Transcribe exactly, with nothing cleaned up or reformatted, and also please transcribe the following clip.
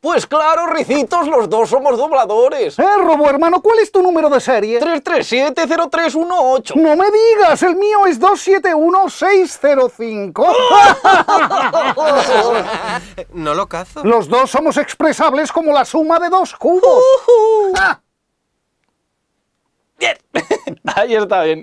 Pues claro, Ricitos, los dos somos dobladores. Eh, Robo hermano, ¿cuál es tu número de serie? tres tres siete cero tres uno ocho. No me digas, el mío es dos siete uno seis cero cinco. No lo cazo. Los dos somos expresables como la suma de dos cubos. Uh -huh. Ah. Bien. Ahí está bien.